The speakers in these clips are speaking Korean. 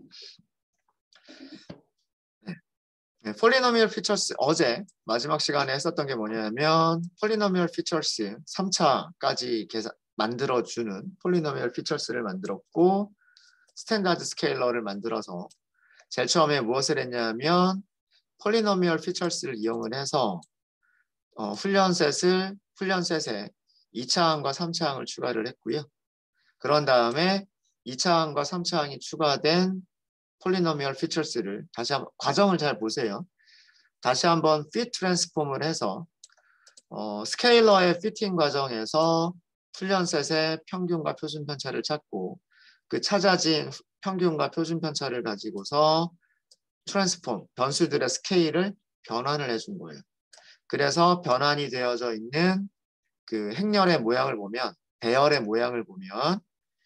네, 폴리노미얼 피처스 어제 마지막 시간에 했었던 게 뭐냐면 폴리노미얼 피처스 3차까지 만들어주는 폴리노미얼 피처스를 만들었고 스탠다드 스케일러를 만들어서 제일 처음에 무엇을 했냐면 폴리노미얼 피처스를 이용을 해서 훈련셋에 2차항과 3차항을 추가를 했고요. 그런 다음에 2차항과 3차항이 추가된 폴리노미얼 피처스를 다시 한번 과정을 잘 보세요. 다시 한번 fit 트랜스폼을 해서 스케일러의 피팅 과정에서 훈련셋의 평균과 표준 편차를 찾고 그 찾아진 평균과 표준 편차를 가지고서 트랜스폼, 변수들의 스케일을 변환을 해준 거예요. 그래서 변환이 되어져 있는 그 행렬의 모양을 보면, 배열의 모양을 보면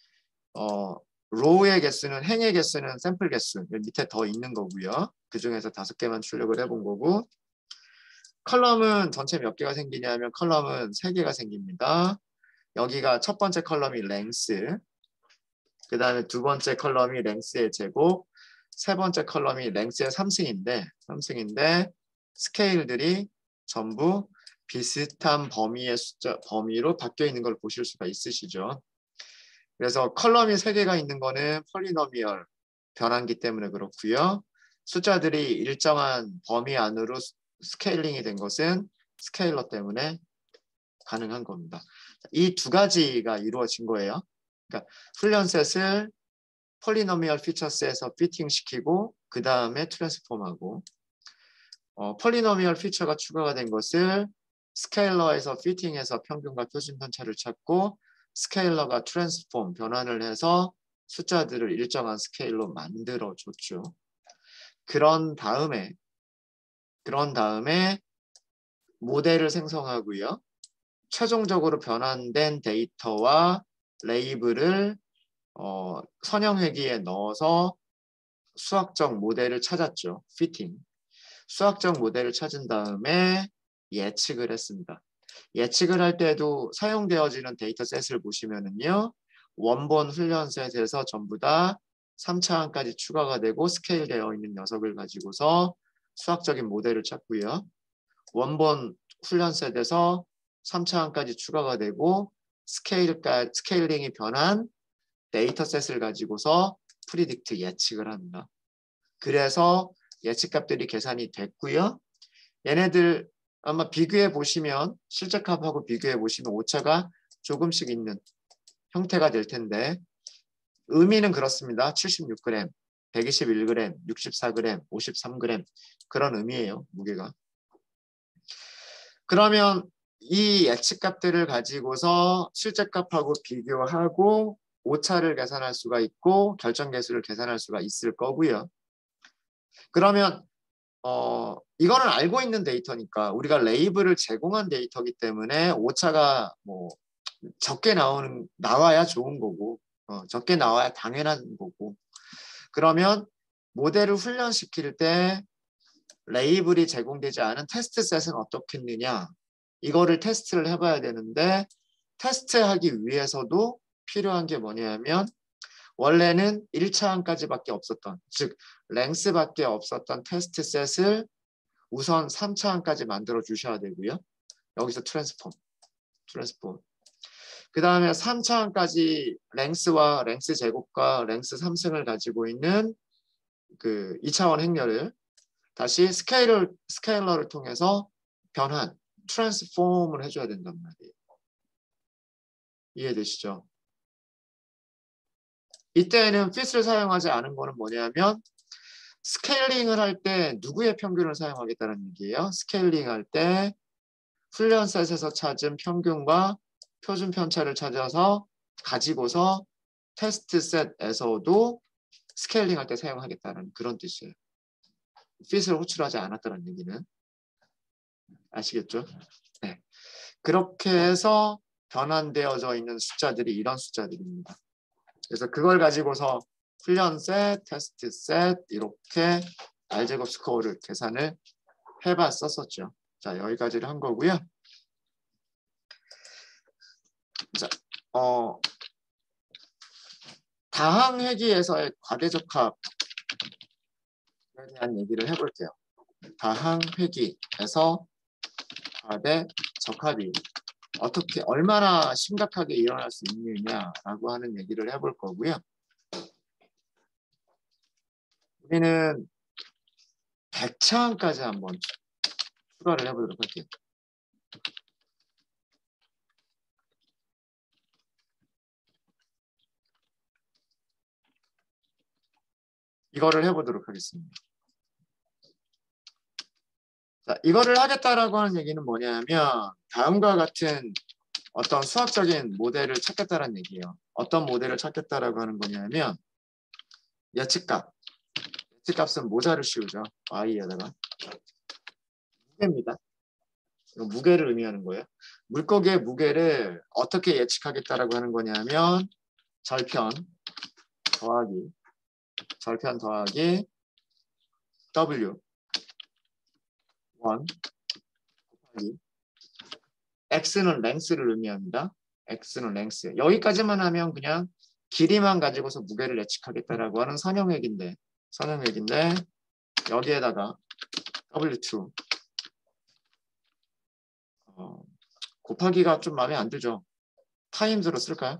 로우의 개수는 행의 개수는 샘플 개수 밑에 더 있는 거고요. 그 중에서 5개만 출력을 해본 거고 컬럼은 전체 몇 개가 생기냐면 컬럼은 3개가 생깁니다. 여기가 첫 번째 컬럼이 랭스, 그 다음에 두 번째 컬럼이 랭스의 제곱, 세 번째 컬럼이 랭스의 3승인데 스케일들이 전부 비슷한 범위로 바뀌어 있는 걸 보실 수가 있으시죠. 그래서 컬럼이 3개가 있는 거는 폴리노미얼 변환기 때문에 그렇고요. 숫자들이 일정한 범위 안으로 스케일링이 된 것은 스케일러 때문에 가능한 겁니다. 이 두 가지가 이루어진 거예요. 그러니까 훈련셋을 폴리노미얼 피처스에서 피팅시키고 그 다음에 트랜스폼하고 폴리노미얼 피처가 추가가 된 것을 스케일러에서 피팅해서 평균과 표준 편차를 찾고 스케일러가 트랜스폼 변환을 해서 숫자들을 일정한 스케일로 만들어 줬죠. 그런 다음에 모델을 생성하고요. 최종적으로 변환된 데이터와 레이블을 선형회기에 넣어서 수학적 모델을 찾았죠. 피팅. 수학적 모델을 찾은 다음에 예측을 했습니다. 예측을 할 때도 사용되어지는 데이터셋을 보시면은요. 원본 훈련셋에서 전부 다 3차항까지 추가가 되고 스케일되어 있는 녀석을 가지고서 수학적인 모델을 찾고요. 원본 훈련셋에서 3차항까지 추가가 되고 스케일링이 변한 데이터셋을 가지고서 프리딕트 예측을 합니다. 그래서 예측값들이 계산이 됐고요. 얘네들 아마 비교해 보시면 실제 값하고 비교해 보시면 오차가 조금씩 있는 형태가 될 텐데 의미는 그렇습니다. 76g, 121g, 64g, 53g 그런 의미예요. 무게가. 그러면 이 예측값들을 가지고서 실제 값하고 비교하고 오차를 계산할 수가 있고 결정계수를 계산할 수가 있을 거고요. 그러면 이거는 알고 있는 데이터니까 우리가 레이블을 제공한 데이터이기 때문에 오차가 뭐 적게 나와야 좋은 거고 적게 나와야 당연한 거고 그러면 모델을 훈련시킬 때 레이블이 제공되지 않은 테스트셋은 어떻겠느냐 이거를 테스트를 해봐야 되는데 테스트하기 위해서도 필요한 게 뭐냐면 원래는 1차항까지밖에 없었던 즉 랭스밖에 없었던 테스트셋을 우선 3차항까지 만들어 주셔야 되고요. 여기서 트랜스폼 그 다음에 3차항까지 랭스와 랭스 제곱과 랭스 3승을 가지고 있는 그 2차원 행렬을 다시 스케일러를 통해서 변환 트랜스폼을 해줘야 된단 말이에요. 이해되시죠? 이때는 fit를 사용하지 않은 거는 뭐냐면 스케일링을 할 때 누구의 평균을 사용하겠다는 얘기예요. 스케일링 할 때 훈련셋에서 찾은 평균과 표준 편차를 찾아서 가지고서 테스트셋에서도 스케일링 할 때 사용하겠다는 그런 뜻이에요. fit을 호출하지 않았다는 얘기는 아시겠죠? 네. 그렇게 해서 변환되어져 있는 숫자들이 이런 숫자들입니다. 그래서 그걸 가지고서 훈련셋, 테스트셋 이렇게 R제곱 스코어를 계산을 해봤었죠. 자, 여기까지를 한 거고요. 자, 다항 회귀에서의 과대적합 에 대한 얘기를 해볼게요. 다항 회귀에서 합의 적합이 어떻게 얼마나 심각하게 일어날 수 있느냐라고 하는 얘기를 해볼 거고요. 우리는 백차항까지 한번 추가를 해보도록 할게요. 이거를 해보도록 하겠습니다. 자, 이거를 하겠다라고 하는 얘기는 뭐냐면 다음과 같은 어떤 수학적인 모델을 찾겠다는 얘기예요. 어떤 모델을 찾겠다라고 하는 거냐면 예측값. 예측값은 모자를 씌우죠. y에다가 무게입니다. 이거 무게를 의미하는 거예요. 물고기의 무게를 어떻게 예측하겠다라고 하는 거냐면 절편 더하기 w 1 곱하기 x는 랭스를 의미합니다. x는 랭스. 여기까지만 하면 그냥 길이만 가지고서 무게를 예측하겠다라고 하는 선형액인데 여기에다가 w2 곱하기가 좀 마음에 안 들죠. 타임즈로 쓸까요?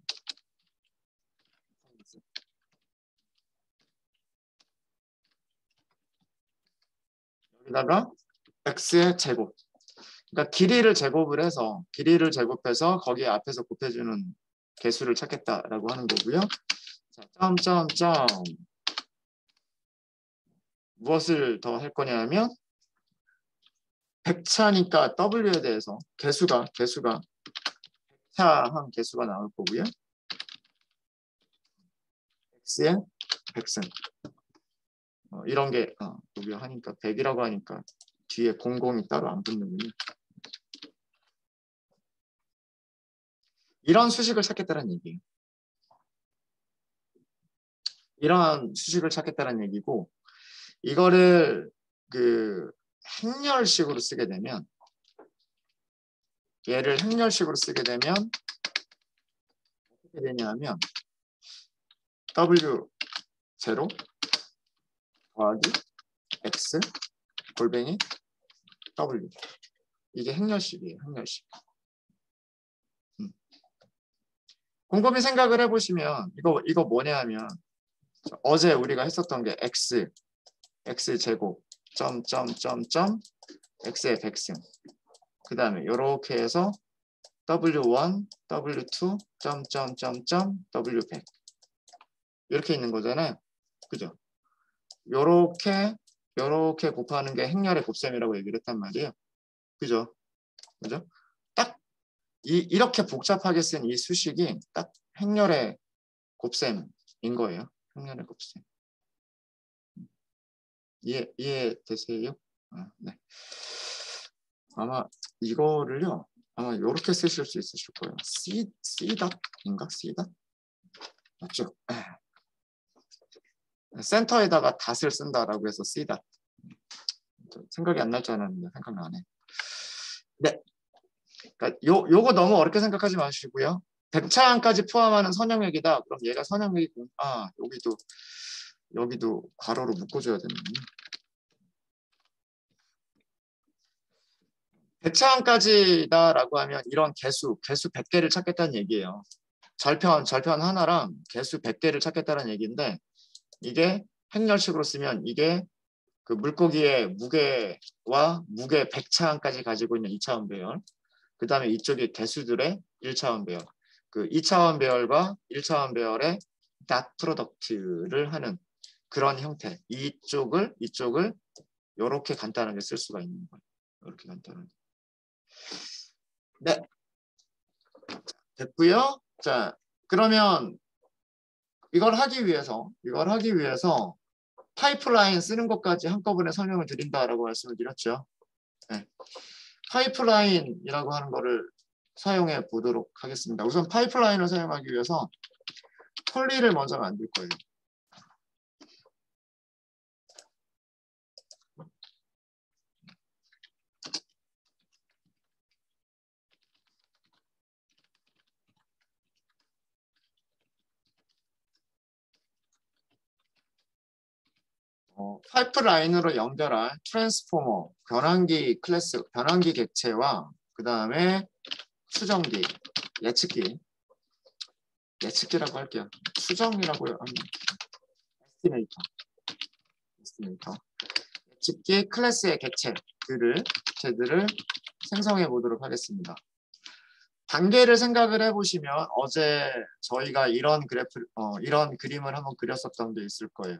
여기다가 x의 제곱. 그러니까 길이를 제곱해서 거기에 앞에서 곱해주는 개수를 찾겠다라고 하는 거고요. 자, 점점점 무엇을 더 할 거냐면 백차니까 w에 대해서 개수가 백차한 개수가 나올 거고요. x의 백승 이런 게 여기 하니까 100이라고 하니까 뒤에 00이 따로 안 붙는군요. 이런 수식을 찾겠다는 얘기예요. 이런 수식을 찾겠다는 얘기고 이거를 그 행렬식으로 쓰게 되면 얘를 행렬식으로 쓰게 되면 어떻게 되냐면 w0 더하기 x 골뱅이 w 이게 행렬식이에요. 행렬식. 곰곰이 생각을 해보시면 이거 뭐냐 하면 어제 우리가 했었던 게 x 제곱 점점점점 x의 백승 그 다음에 이렇게 해서 w1 w2 점점점점 w100 이렇게 있는 거잖아요. 그죠? 요렇게 곱하는 게 행렬의 곱셈이라고 얘기를 했단 말이에요. 그죠? 그죠? 딱 이렇게 복잡하게 쓴 이 수식이 딱 행렬의 곱셈인 거예요. 행렬의 곱셈. 이해되세요? 네. 아마 이거를요. 아마 이렇게 쓰실 수 있으실 거예요. C닷인가? C닷? 맞죠? 센터에다가 닷을 쓴다라고 해서 C닷. 생각이 안 날 줄 알았는데 생각나네. 네. 그러니까 요거 너무 어렵게 생각하지 마시고요. 백차항까지 포함하는 선형액이다. 그럼 얘가 선형액이고 여기도 괄호로 묶어줘야 되는군요. 백차항까지다라고 하면 이런 개수 100개를 찾겠다는 얘기예요. 절편 하나랑 개수 100개를 찾겠다는 얘기인데 이게 행렬식으로 쓰면 이게 그 물고기의 무게와 무게 100차항까지 가지고 있는 2차원 배열 그 다음에 이쪽이 개수들의 1차원 배열 그 2차원 배열과 1차원 배열의 닷 프로덕트를 하는 그런 형태 이쪽을 이렇게 간단하게 쓸 수가 있는 거예요. 이렇게 간단하게. 네. 됐고요. 자, 그러면 이걸 하기 위해서 파이프라인 쓰는 것까지 한꺼번에 설명을 드린다라고 말씀을 드렸죠. 네. 파이프라인이라고 하는 거를 사용해 보도록 하겠습니다. 우선 파이프라인을 사용하기 위해서 폴리를 먼저 만들 거예요. 파이프라인으로 연결할 트랜스포머, 변환기 클래스, 변환기 객체와 그 다음에 수정기, 예측기라고 할게요. 수정이라고 합니다. 에스티메이터. 예측기 클래스의 객체들을 생성해 보도록 하겠습니다. 단계를 생각을 해보시면 어제 저희가 이런 그림을 한번 그렸었던 게 있을 거예요.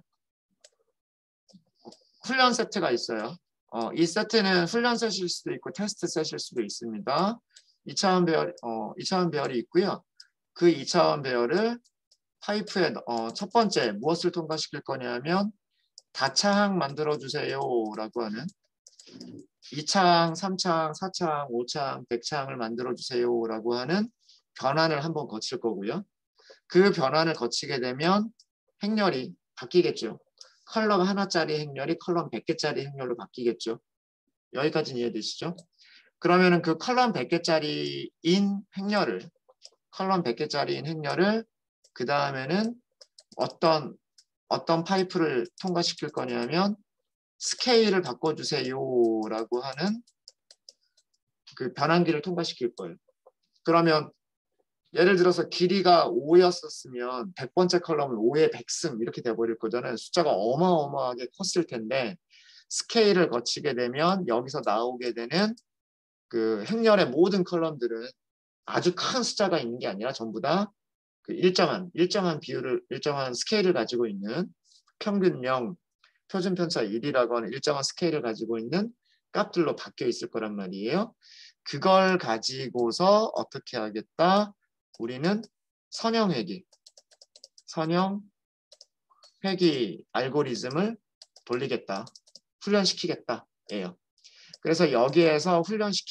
훈련 세트가 있어요. 이 세트는 훈련 셋일 수도 있고 테스트 셋일 수도 있습니다. 2차원 배열이 있고요. 그 2차원 배열을 파이프에 첫 번째 무엇을 통과시킬 거냐면 다차항 만들어주세요 라고 하는 2차항, 3차항, 4차항, 5차항, 100차항을 만들어주세요 라고 하는 변환을 한번 거칠 거고요. 그 변환을 거치게 되면 행렬이 바뀌겠죠. 컬럼 하나짜리 행렬이 컬럼 100개짜리 행렬로 바뀌겠죠. 여기까지는 이해되시죠? 그러면은 그 컬럼 100개짜리인 행렬을 그 다음에는 어떤 파이프를 통과시킬 거냐면 스케일을 바꿔주세요 라고 하는 그 변환기를 통과시킬 거예요. 그러면 예를 들어서 길이가 5였었으면 100번째 컬럼은 5의 100승 이렇게 돼버릴 거잖아요. 숫자가 어마어마하게 컸을 텐데 스케일을 거치게 되면 여기서 나오게 되는 그 행렬의 모든 컬럼들은 아주 큰 숫자가 있는 게 아니라 전부 다 그 일정한 스케일을 가지고 있는 평균 0, 표준 편차 1이라고 하는 일정한 스케일을 가지고 있는 값들로 바뀌어 있을 거란 말이에요. 그걸 가지고서 어떻게 하겠다? 우리는 선형회귀 알고리즘을 돌리겠다. 훈련시키겠다. 예요. 그래서 여기에서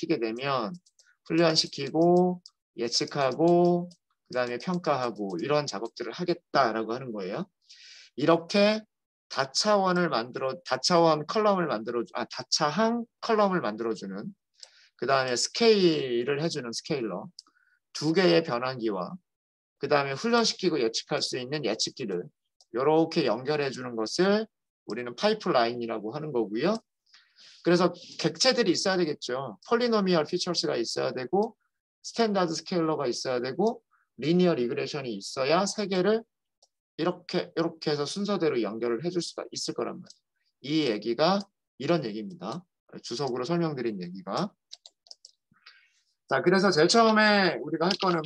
훈련시키고 예측하고 그 다음에 평가하고 이런 작업들을 하겠다라고 하는 거예요. 이렇게 다차항 컬럼을 만들어주는 그 다음에 스케일을 해주는 스케일러 2개의 변환기와 그 다음에 훈련시키고 예측할 수 있는 예측기를 이렇게 연결해 주는 것을 우리는 파이프라인이라고 하는 거고요. 그래서 객체들이 있어야 되겠죠. 폴리노미얼 피처스가 있어야 되고 스탠다드 스케일러가 있어야 되고 리니어 리그레션이 있어야 세 개를 이렇게 해서 순서대로 연결을 해줄 수가 있을 거란 말이에요. 이 얘기가 이런 얘기입니다. 주석으로 설명드린 얘기가. 자, 그래서 제일 처음에 우리가 할 거는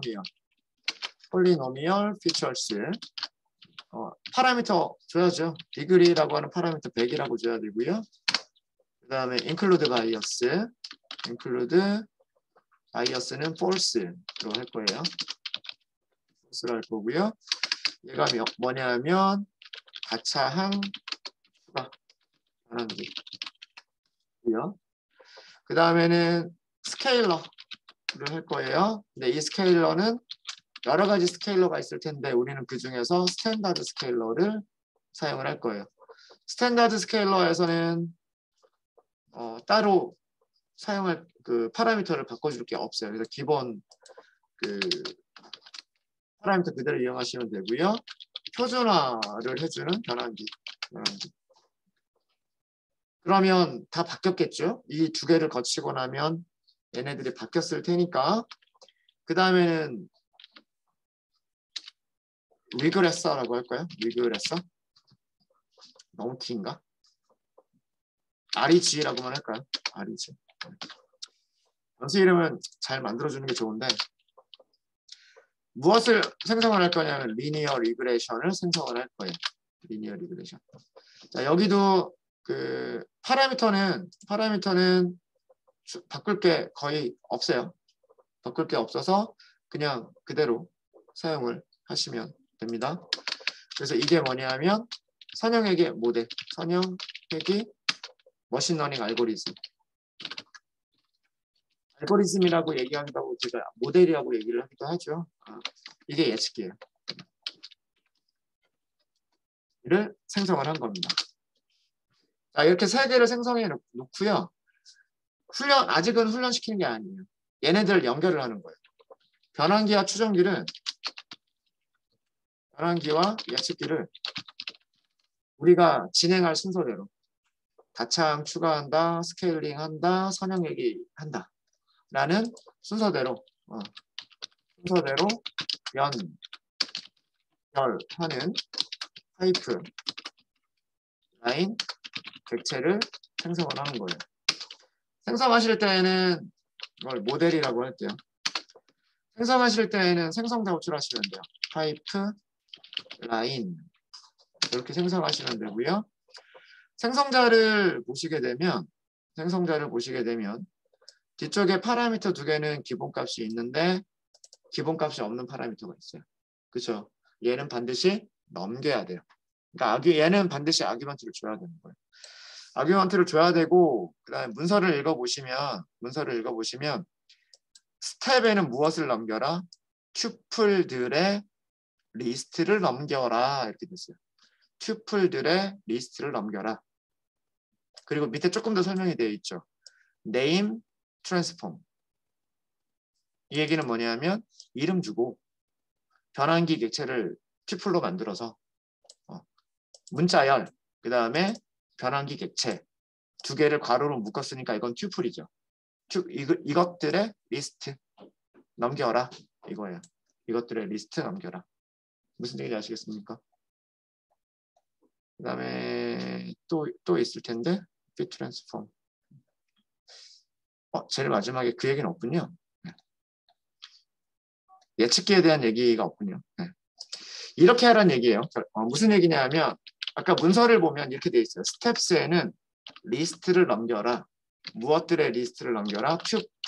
폴리노미얼 피처스. 파라미터 줘야죠. 디그리라고 하는 파라미터 100이라고 줘야 되고요. 그 다음에 include bias는 false로 할 거예요. false로 할 거고요. 얘가 뭐냐면 다차항 추가 변환기고요. 그 다음에는 스케일러를 할 거예요. 근데 이 스케일러는 여러 가지 스케일러가 있을 텐데 우리는 그 중에서 스탠다드 스케일러를 사용을 할 거예요. 스탠다드 스케일러에서는 따로 사용할 그 파라미터를 바꿔줄 게 없어요. 그래서 기본 그 파라미터 그대로 이용하시면 되고요. 표준화를 해주는 변환기. 그러면 다 바뀌었겠죠? 이 2개를 거치고 나면 얘네들이 바뀌었을 테니까 그 다음에는 리그레서라고 할까요? 리그레서? 너무 긴가? REG라고만 할까요? REG. 변수 이름은 잘 만들어주는 게 좋은데 무엇을 생성을 할 거냐면 리니어 리그레션을 생성을 할 거예요. 리니어 리그레션. 자, 여기도 그 파라미터는 바꿀 게 거의 없어요. 바꿀 게 없어서 그냥 그대로 사용을 하시면 됩니다. 그래서 이게 뭐냐면 선형회귀 모델, 선형회귀 머신러닝 알고리즘이라고 얘기하기도 하고 제가 모델이라고 얘기를 하기도 하죠. 이게 예측기예요. 를 생성을 한 겁니다. 자, 이렇게 3개를 생성해 놓고요. 아직은 훈련시키는 게 아니에요. 얘네들을 연결을 하는 거예요. 변환기와 예측기를 우리가 진행할 순서대로 다창 추가한다, 스케일링 한다, 선형 얘기한다 라는 순서대로 연결하는 파이프 라인 객체를 생성을 하는 거예요. 생성하실 때에는 이걸 모델이라고 할게요. 생성하실 때에는 생성자 호출하시면 돼요. 파이프 라인 이렇게 생성하시면 되고요. 생성자를 보시게 되면 뒤쪽에 파라미터 두 개는 기본값이 있는데 기본값이 없는 파라미터가 있어요. 그렇죠? 얘는 반드시 넘겨야 돼요. 그러니까 얘는 반드시 아규먼트를 줘야 되는 거예요. 아규먼트를 줘야 되고 그다음에 문서를 읽어보시면 스텝에는 무엇을 넘겨라? 튜플들의 리스트를 넘겨라 이렇게 됐어요. 튜플들의 리스트를 넘겨라. 그리고 밑에 조금 더 설명이 되어 있죠. name transform. 이 얘기는 뭐냐면 이름 주고 변환기 객체를 튜플로 만들어서 문자열 그 다음에 변환기 객체 두 개를 괄호로 묶었으니까 이건 튜플이죠. 이것들의 리스트 넘겨라 이거예요. 이것들의 리스트 넘겨라. 무슨 얘기인지 아시겠습니까? 그 다음에 또 있을 텐데 fit transform. 제일 마지막에 그 얘기는 없군요. 예측기에 대한 얘기가 없군요. 이렇게 하라는 얘기예요. 무슨 얘기냐면 아까 문서를 보면 이렇게 돼 있어요. 스텝스에는 리스트를 넘겨라. 무엇들의 리스트를 넘겨라?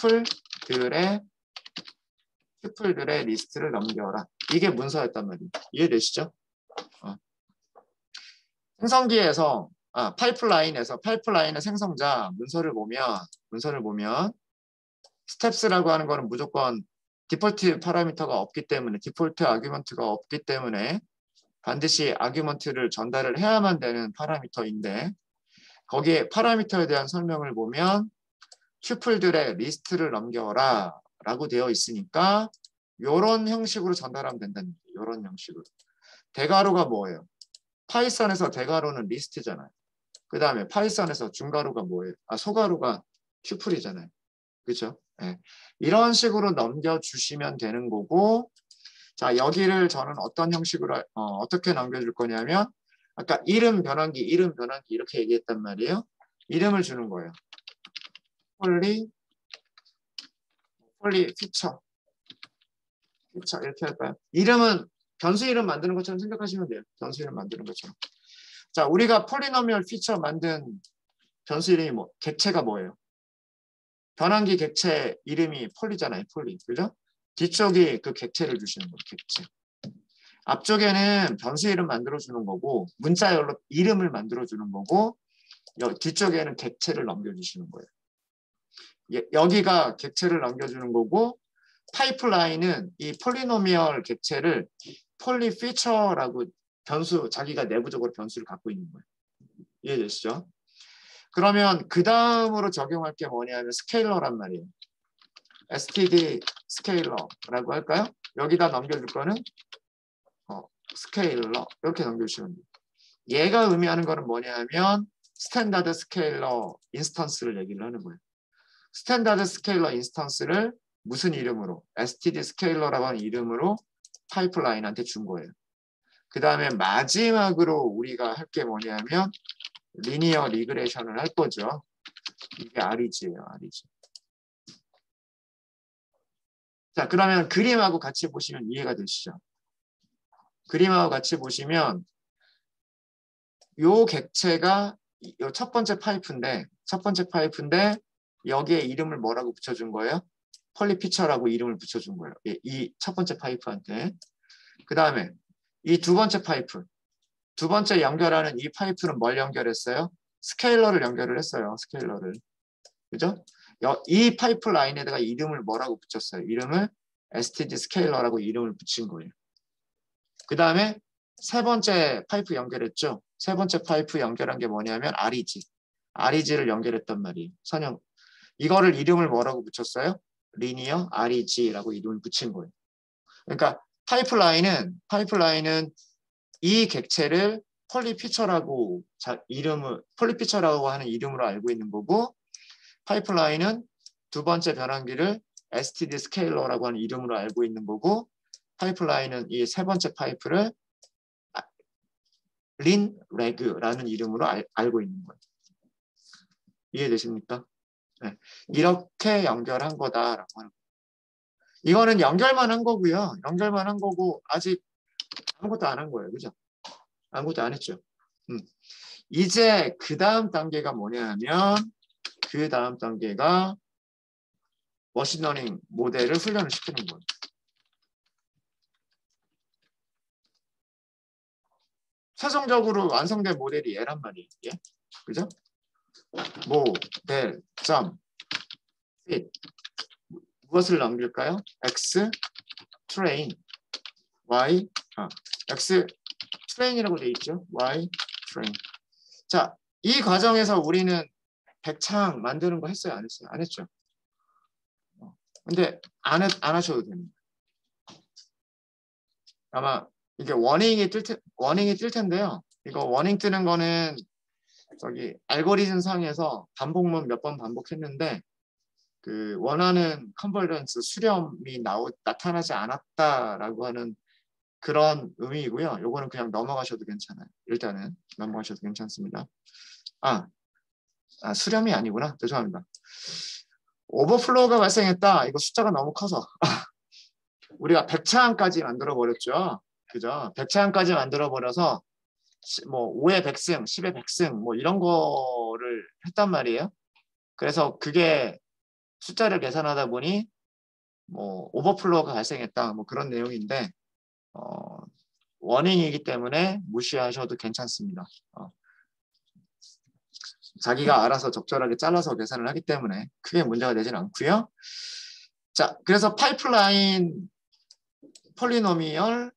튜플들의 리스트를 넘겨라. 이게 문서였단 말이에요. 이해되시죠? 생성기에서 파이프라인의 생성자 문서를 보면 스텝스라고 하는 거는 무조건 디폴트 파라미터가 없기 때문에 디폴트 아규먼트가 없기 때문에 반드시 아규먼트를 전달을 해야만 되는 파라미터인데 거기에 파라미터에 대한 설명을 보면 튜플들의 리스트를 넘겨라 라고 되어 있으니까 이런 형식으로 전달하면 된다는 거예요. 이런 형식으로. 대괄호가 뭐예요? 파이썬에서 대괄호는 리스트잖아요. 그 다음에 파이썬에서 중괄호가 뭐예요? 소괄호가 튜플이잖아요. 그렇죠? 네. 이런 식으로 넘겨주시면 되는 거고 자 여기를 저는 어떤 형식으로 어떻게 넘겨줄 거냐면 아까 이름 변환기 이렇게 얘기했단 말이에요. 이름을 주는 거예요. 폴리 피처 이렇게 할까요? 이름은 변수 이름 만드는 것처럼 생각하시면 돼요. 변수 이름 만드는 것처럼. 자 우리가 폴리노미얼 피처 만든 변수 이름이 객체가 뭐예요? 변환기 객체 이름이 폴리잖아요. 폴리. 그죠? 뒤쪽이 그 객체를 주시는 거예요. 객체. 앞쪽에는 변수 이름 만들어주는 거고 문자열로 이름을 만들어주는 거고 뒤쪽에는 객체를 넘겨주시는 거예요. 여기가 객체를 넘겨주는 거고 파이프라인은 이 폴리노미얼 객체를 폴리 피처라고 자기가 내부적으로 변수를 갖고 있는 거예요. 이해되시죠? 그러면 그 다음으로 적용할 게 뭐냐면 스케일러란 말이에요. std 스케일러라고 할까요? 여기다 넘겨줄 거는 스케일러 이렇게 넘겨주시면 돼요. 얘가 의미하는 거는 뭐냐면 스탠다드 스케일러 인스턴스를 얘기를 하는 거예요. 스탠다드 스케일러 인스턴스를 무슨 이름으로? std 스케일러라고 하는 이름으로 파이프라인한테 준 거예요. 그 다음에 마지막으로 우리가 할 게 뭐냐면 리니어 리그레이션을 할 거죠. 이게 REG예요. REG. 자, 그러면 그림하고 같이 보시면 이해가 되시죠? 그림하고 같이 보시면 요 객체가 요 첫 번째 파이프인데 여기에 이름을 뭐라고 붙여준 거예요? 폴리피처라고 이름을 붙여준 거예요. 이 첫 번째 파이프한테. 그 다음에 이 두 번째 파이프. 두 번째 연결하는 이 파이프는 뭘 연결했어요? 스케일러를 연결을 했어요. 스케일러를. 그죠? 이 파이프 라인에다가 이름을 뭐라고 붙였어요? 이름을 std 스케일러라고 이름을 붙인 거예요. 그 다음에 세 번째 파이프 연결했죠? 세 번째 파이프 연결한 게 뭐냐면 REG. REG를 연결했단 말이에요. 선형. 이거를 이름을 뭐라고 붙였어요? 리니어 REG라고 이름을 붙인 거예요. 그러니까 파이프라인은 이 객체를 폴리피처라고 폴리피처라고 하는 이름으로 알고 있는 거고, 파이프라인은 두 번째 변환기를 STD 스케일러라고 하는 이름으로 알고 있는 거고, 파이프라인은 이 세 번째 파이프를 린 레그라는 이름으로 알고 있는 거예요. 이해되십니까? 네. 이렇게 연결한 거다라고 하는 거예요. 이거는 연결만 한 거고요. 연결만 한 거고 아직 아무것도 안 한 거예요. 그죠? 아무것도 안 했죠. 이제 그 다음 단계가 뭐냐면 그 다음 단계가 머신러닝 모델을 훈련을 시키는 거예요. 최종적으로 완성된 모델이 얘란 말이에요. 예? 그죠? 모델, 점, fit. 무엇을 넘길까요? X, train, Y, X, train이라고 되어 있죠. Y, train. 자, 이 과정에서 우리는 백창 만드는 거 했어요? 안 했어요? 안 했죠. 근데 안 하셔도 됩니다. 아마 이게 워닝이 뜰 텐데요. 이거 워닝 뜨는 거는 저기 알고리즘 상에서 반복문 몇 번 반복했는데 그 원하는 컨버전스 수렴이 나타나지 않았다라고 하는 그런 의미이고요. 요거는 그냥 넘어가셔도 괜찮아요. 일단은 넘어가셔도 괜찮습니다. 수렴이 아니구나. 죄송합니다. 오버플로우가 발생했다. 이거 숫자가 너무 커서 우리가 100차항까지 만들어 버렸죠. 그죠? 100차항까지 만들어 버려서 뭐 5의 100승, 10의 100승 뭐 이런 거를 했단 말이에요. 그래서 그게 숫자를 계산하다 보니 뭐 오버플로우가 발생했다. 뭐 그런 내용인데 워닝이기 때문에 무시하셔도 괜찮습니다. 자기가 알아서 적절하게 잘라서 계산을 하기 때문에 크게 문제가 되진 않고요. 자, 그래서 파이프라인 폴리노미얼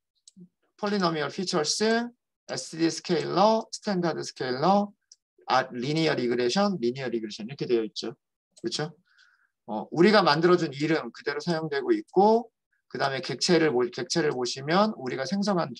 피처스, SD 스케일러, 스탠다드 스케일러, 리니어 리그레션 이렇게 되어 있죠. 그렇죠? 우리가 만들어준 이름 그대로 사용되고 있고, 그 다음에 객체를 보시면 우리가 생성한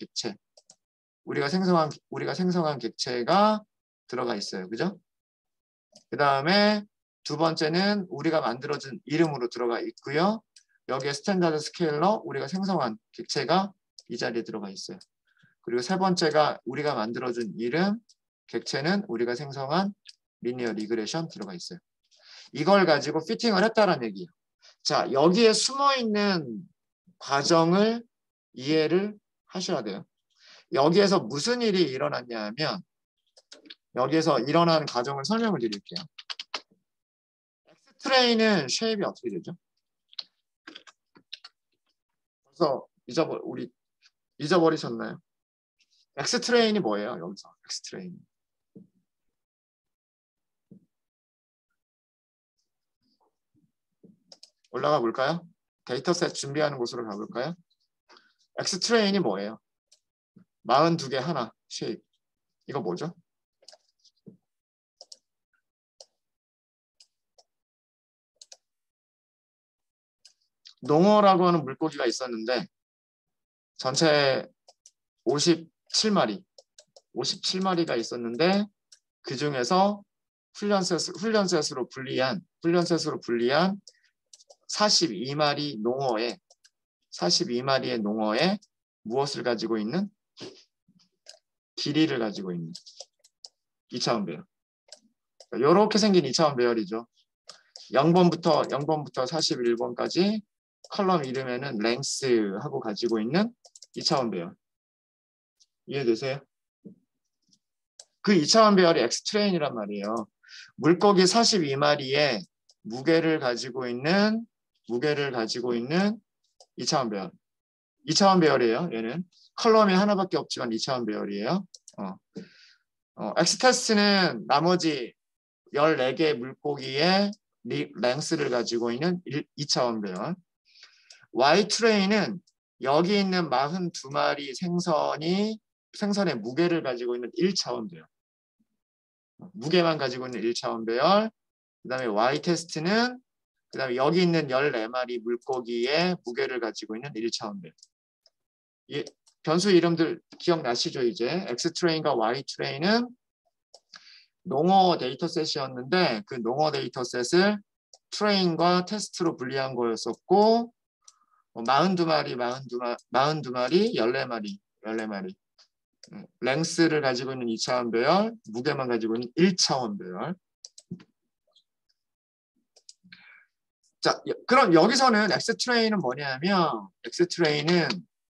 객체가 들어가 있어요. 그죠? 그 다음에 두 번째는 우리가 만들어준 이름으로 들어가 있고요. 여기에 스탠다드 스케일러 우리가 생성한 객체가 이 자리에 들어가 있어요. 그리고 세 번째가 우리가 만들어준 이름, 객체는 우리가 생성한 리니어 리그레션 들어가 있어요. 이걸 가지고 피팅을 했다는 얘기예요. 자, 여기에 숨어있는 과정을 이해를 하셔야 돼요. 여기에서 무슨 일이 일어났냐 하면 여기에서 일어난 과정을 설명을 드릴게요. X트레이는 쉐입이 어떻게 되죠? 벌써 잊어버리셨나요? X트레인이 뭐예요? 여기서 X트레인. 올라가 볼까요? 데이터셋 준비하는 곳으로 가볼까요? X트레인이 뭐예요? 42개 하나 쉐입. 이거 뭐죠? 농어라고 하는 물고기가 있었는데 전체 57마리가 있었는데 그 중에서 훈련셋으로 분리한 42마리의 농어에 무엇을 가지고 있는? 길이를 가지고 있는 2차원 배열. 이렇게 생긴 2차원 배열이죠. 0번부터 41번까지 컬럼 이름에는 length 하고 가지고 있는 2차원 배열. 이해되세요? 그 2차원 배열이 X트레인이란 말이에요. 물고기 42마리의 무게를 가지고 있는 2차원 배열. 2차원 배열이에요. 얘는 컬럼이 하나밖에 없지만 2차원 배열이에요. X테스트는 나머지 14개 물고기의 랭스를 가지고 있는 2차원 배열. Y트레인은 여기 있는 42마리 생선의 무게를 가지고 있는 1차원 배열. 무게만 가지고 있는 1차원 배열. 그 다음에 Y테스트는 그 다음에 여기 있는 14마리 물고기의 무게를 가지고 있는 1차원 배열. 변수 이름들 기억나시죠? 이제 X트레인과 Y트레인은 농어 데이터셋이었는데 그 농어 데이터셋을 트레인과 테스트로 분리한 거였었고 42마리, 14마리 랭스를 가지고 있는 2차원 배열, 무게만 가지고 있는 1차원 배열. 자, 그럼 여기서는 X트레인은 뭐냐면 X트레인은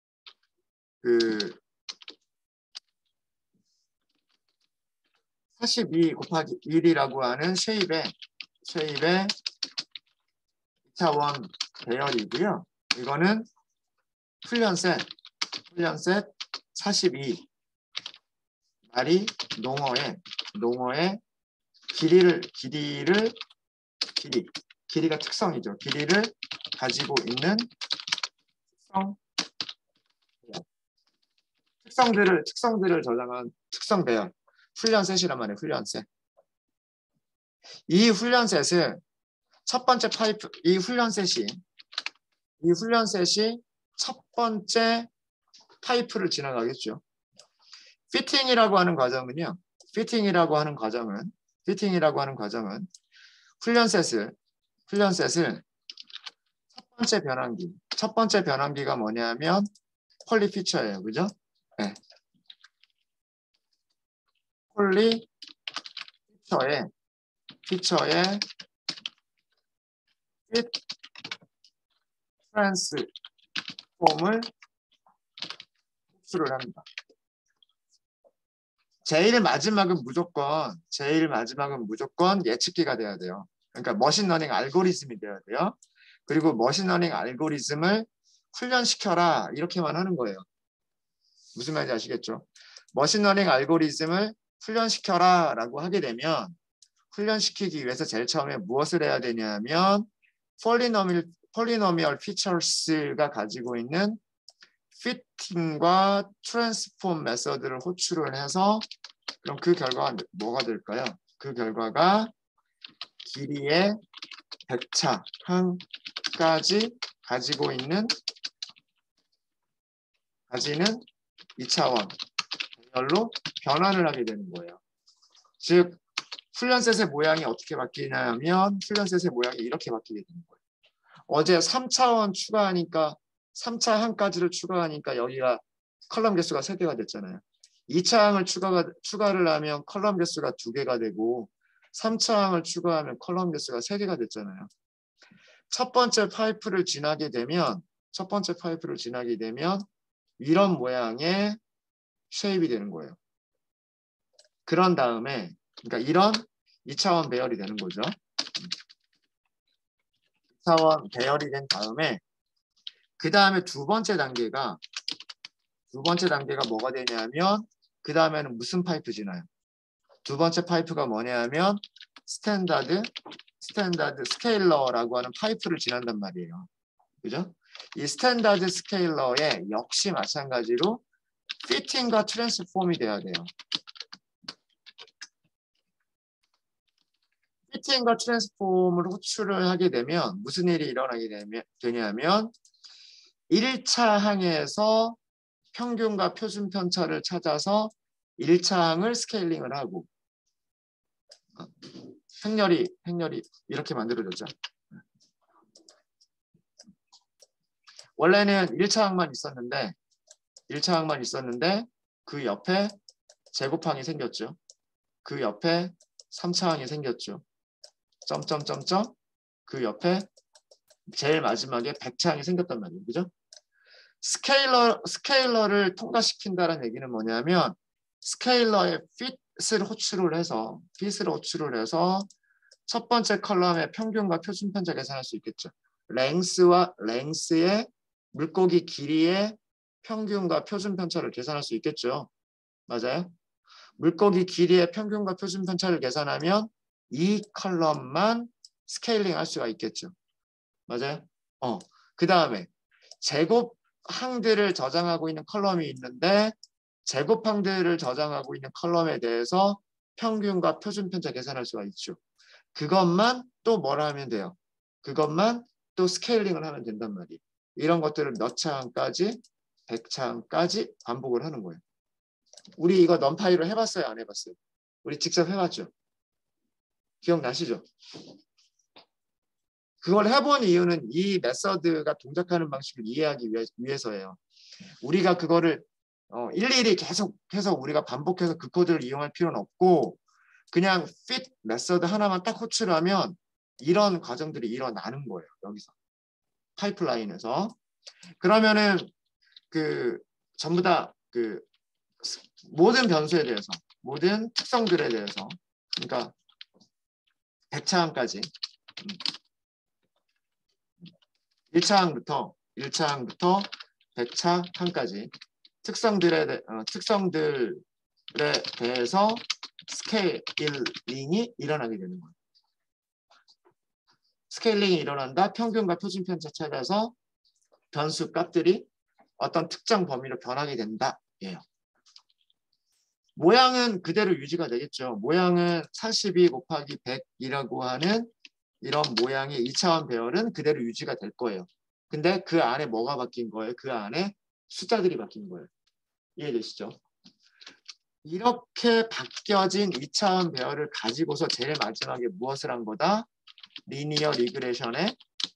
그 42 곱하기 1이라고 하는 쉐입의 2차원 배열이고요. 이거는 훈련셋 42 마리 농어의 길이가 특성이죠. 길이를 가지고 있는 특성들을 저장한 특성 배열 훈련셋이란 말이에요. 훈련셋. 이 훈련셋을 첫 번째 파이프 이 훈련셋이 첫 번째 파이프를 지나가겠죠. 피팅이라고 하는 과정은 훈련셋을 첫 번째 변환기가 뭐냐면 폴리 피처예요. 그죠? 네. 폴리 피처에 fit 트랜스폼을 흡수를 합니다. 제일 마지막은 무조건 예측기가 돼야 돼요. 그러니까 머신러닝 알고리즘이 돼야 돼요. 그리고 머신러닝 알고리즘을 훈련시켜라 이렇게만 하는 거예요. 무슨 말인지 아시겠죠? 머신러닝 알고리즘을 훈련시켜라 라고 하게 되면 훈련시키기 위해서 제일 처음에 무엇을 해야 되냐면 폴리노미얼 피처스가 가지고 있는 피팅과 트랜스폼 메서드를 호출을 해서 그럼 그 결과가 뭐가 될까요? 그 결과가 길이의 100차 항까지 가지는 2차원 배열로 변환을 하게 되는 거예요. 즉 훈련셋의 모양이 어떻게 바뀌냐면 훈련셋의 모양이 이렇게 바뀌게 되는 거예요. 어제 3차원 추가하니까 3차 항까지를 추가하니까 여기가 컬럼 개수가 3개가 됐잖아요. 2차 항을 추가를 하면 컬럼 개수가 2개가 되고 3차 항을 추가하면 컬럼 개수가 3개가 됐잖아요. 첫 번째 파이프를 지나게 되면 이런 모양의 쉐입이 되는 거예요. 그런 다음에 그러니까 이런 2차원 배열이 되는 거죠. 2차원 배열이 된 다음에 그 다음에 두 번째 단계가 뭐가 되냐면 그 다음에는 무슨 파이프 지나요? 두 번째 파이프가 뭐냐면 스탠다드 스케일러라고 하는 파이프를 지난단 말이에요. 그죠? 이 스탠다드 스케일러에 역시 마찬가지로 피팅과 트랜스폼이 돼야 돼요. 피팅과 트랜스폼을 호출을 하게 되면 무슨 일이 일어나게 되냐면 1차 항에서 평균과 표준 편차를 찾아서 1차 항을 스케일링을 하고 행렬이 이렇게 만들어졌죠. 원래는 1차 항만 있었는데 그 옆에 제곱항이 생겼죠. 그 옆에 3차 항이 생겼죠. 점점점점 그 옆에 제일 마지막에 100차 항이 생겼단 말이에요. 그죠? 스케일러를 통과시킨다는 얘기는 뭐냐면 스케일러의 핏을 호출을 해서 첫 번째 컬럼의 평균과 표준 편차 계산할 수 있겠죠. 랭스의 물고기 길이의 평균과 표준 편차를 계산할 수 있겠죠. 맞아요? 물고기 길이의 평균과 표준 편차를 계산하면 이 컬럼만 스케일링 할 수가 있겠죠. 맞아요? 그 다음에 제곱항들을 저장하고 있는 컬럼이 있는데 제곱항들을 저장하고 있는 컬럼에 대해서 평균과 표준 편차 계산할 수가 있죠. 그것만 또 뭐라 하면 돼요? 그것만 또 스케일링을 하면 된단 말이에요. 이런 것들을 몇 차 항까지? 100차항까지 반복을 하는 거예요. 우리 이거 넘파이로 해봤어요? 안 해봤어요? 우리 직접 해봤죠? 기억나시죠? 그걸 해본 이유는 이 메서드가 동작하는 방식을 이해하기 위해서예요. 우리가 그거를 일일이 계속해서 우리가 반복해서 그 코드를 이용할 필요는 없고 그냥 fit 메서드 하나만 딱 호출을 하면 이런 과정들이 일어나는 거예요. 여기서 파이프라인에서. 그러면은 그 전부 다 그 모든 변수에 대해서 모든 특성들에 대해서 그러니까 100차항까지 1차항부터 100차항까지 특성들에 대해서 스케일링이 일어나게 되는 거예요. 스케일링이 일어난다. 평균과 표준편차 찾아서 변수 값들이 어떤 특정 범위로 변하게 된다. 예요. 모양은 그대로 유지가 되겠죠. 모양은 42 곱하기 100이라고 하는 이런 모양의 2차원 배열은 그대로 유지가 될 거예요. 근데 그 안에 뭐가 바뀐 거예요? 그 안에 숫자들이 바뀐 거예요. 이해되시죠? 이렇게 바뀌어진 2차원 배열을 가지고서 제일 마지막에 무엇을 한 거다? 리니어 리그레션에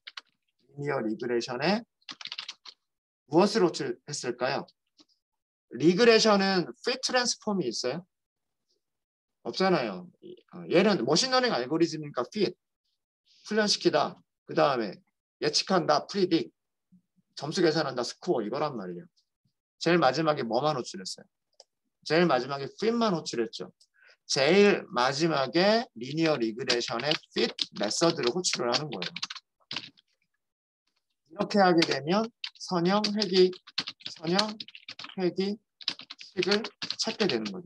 무엇을 호출했을까요? 리그레션은 fit 트랜스폼이 있어요? 없잖아요. 얘는 머신러닝 알고리즘이니까 fit 훈련시키다. 그 다음에 예측한다. predict 점수 계산한다. score 이거란 말이에요. 제일 마지막에 뭐만 호출했어요? 제일 마지막에 fit만 호출했죠. 제일 마지막에 리니어 리그레션의 fit 메서드를 호출을 하는 거예요. 이렇게 하게 되면 선형, 식을 찾게 되는 거죠.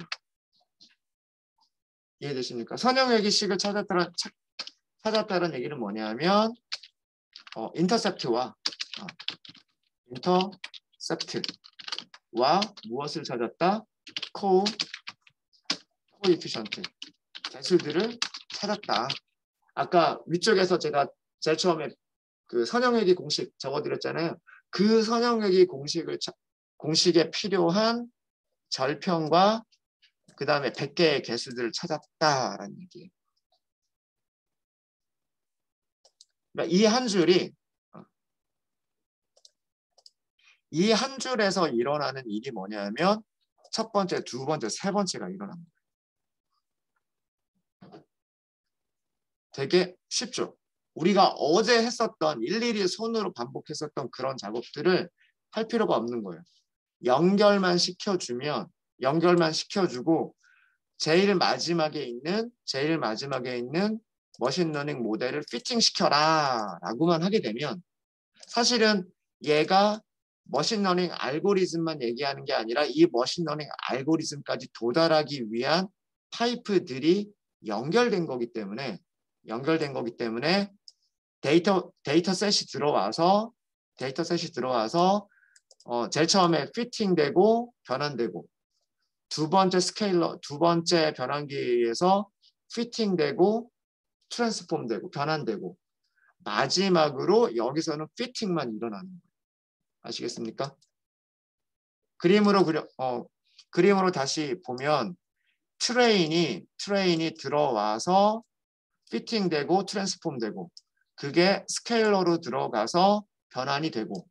이해되십니까? 선형, 회귀식을 찾았다는 얘기는 뭐냐면 인터셉트와 무엇을 찾았다? 코이피션트 개수들을 찾았다. 아까 위쪽에서 제가 제일 처음에 그 선형회귀 공식 적어드렸잖아요. 그 선형회귀 공식에 필요한 절편과 그 다음에 100개의 개수들을 찾았다라는 얘기예요. 그러니까 이 한 줄에서 일어나는 일이 뭐냐면 첫 번째, 두 번째, 세 번째가 일어납니다. 되게 쉽죠? 우리가 어제 했었던 일일이 손으로 반복했었던 그런 작업들을 할 필요가 없는 거예요. 연결만 시켜주고 제일 마지막에 있는 머신러닝 모델을 피팅시켜라 라고만 하게 되면 사실은 얘가 머신러닝 알고리즘만 얘기하는 게 아니라 이 머신러닝 알고리즘까지 도달하기 위한 파이프들이 연결된 거기 때문에 데이터셋이 들어와서 제일 처음에 피팅되고 변환되고 두 번째 변환기에서 피팅되고 트랜스폼되고 변환되고 마지막으로 여기서는 피팅만 일어나는 거예요. 아시겠습니까? 그림으로 다시 보면 트레인이 들어와서 피팅되고 트랜스폼되고 그게 스케일러로 들어가서 변환이 되고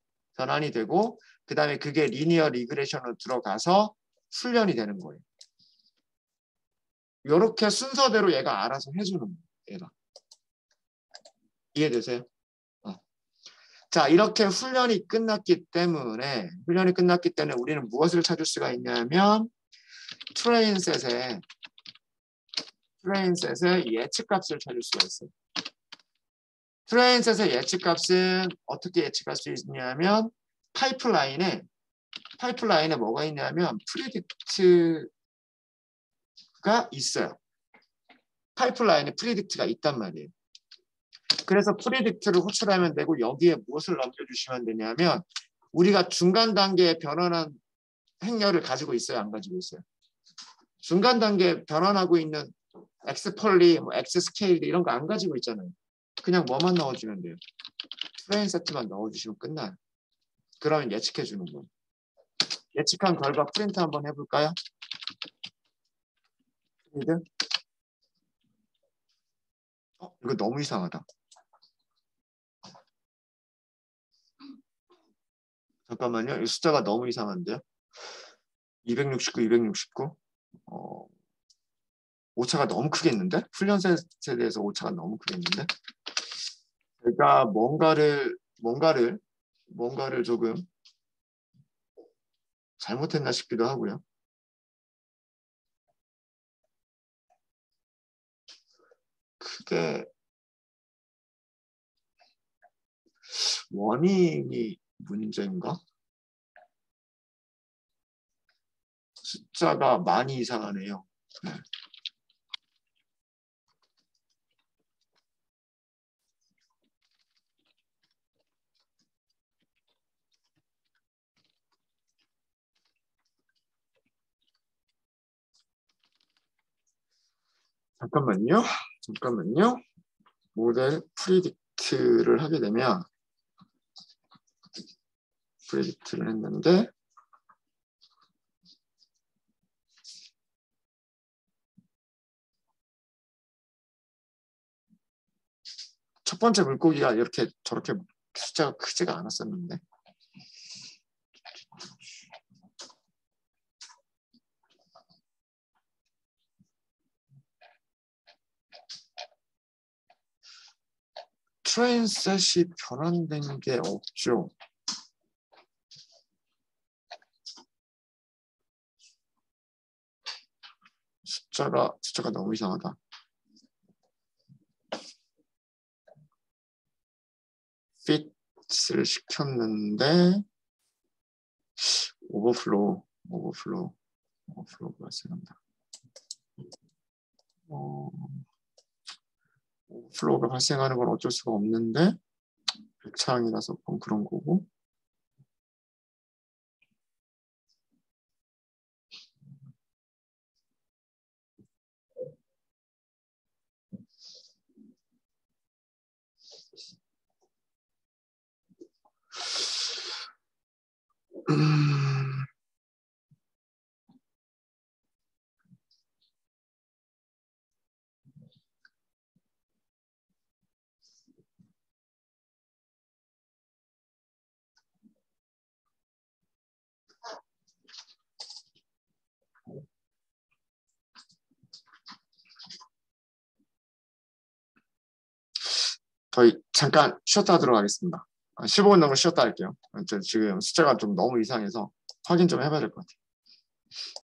그 다음에 그게 리니어 리그레션으로 들어가서 훈련이 되는 거예요. 이렇게 순서대로 얘가 알아서 해주는 거예요. 얘가. 이해되세요? 자, 이렇게 훈련이 끝났기 때문에 우리는 무엇을 찾을 수가 있냐면 트레인셋의 예측값을 찾을 수가 있어요. 트레인셋의 예측값은 어떻게 예측할 수 있냐면 파이프라인에 뭐가 있냐면 프리딕트가 있어요. 파이프라인에 프리딕트가 있단 말이에요. 그래서 프리딕트를 호출하면 되고 여기에 무엇을 넘겨주시면 되냐면 우리가 중간 단계에 변환한 행렬을 가지고 있어요? 안 가지고 있어요? 중간 단계에 변환하고 있는 X폴리, X스케일 이런 거 안 가지고 있잖아요. 그냥 뭐만 넣어주면 돼요. 트레인 세트만 넣어주시면 끝나요. 그러면 예측해 주는 거예요. 예측한 결과 프린트 한번 해볼까요? 프린트? 이거 너무 이상하다. 잠깐만요. 이 숫자가 너무 이상한데요. 269, 269. 오차가 너무 크겠는데? 훈련 세대에서 오차가 너무 크겠는데? 제가 뭔가를 조금 잘못했나 싶기도 하고요. 크게 원인이 문제인가? 숫자가 많이 이상하네요. 네. 잠깐만요. 모델 프리딕트를 하게 되면 프리딕트를 했는데 첫 번째 물고기가 이렇게 저렇게 숫자가 크지가 않았었는데 트레인셋이 변환된 게 없죠. 숫자가 너무 이상하다. 핏을 시켰는데 오버플로우가 발생한다. 오버플로우가 발생하는 건 어쩔 수가 없는데 백창이라서 그런 거고. 저희 잠깐 쉬었다 하도록 하겠습니다. 15분 정도 쉬었다 할게요. 지금 숫자가 좀 너무 이상해서 확인 좀 해봐야 될 것 같아요.